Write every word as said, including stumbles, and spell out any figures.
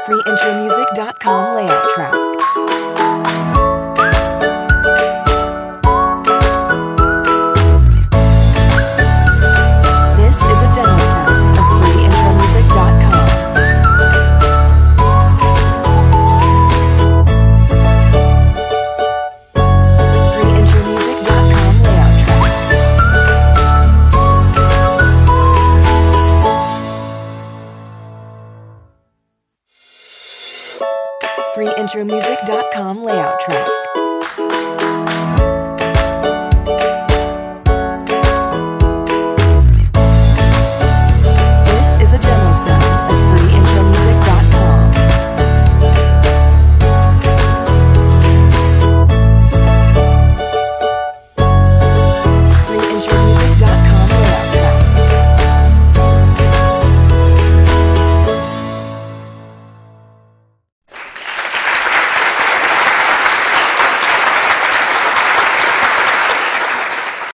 free intro music dot com layout track. This is a demo sound of free intro music dot com. free intro music dot com layout track. free intro music dot com layout track.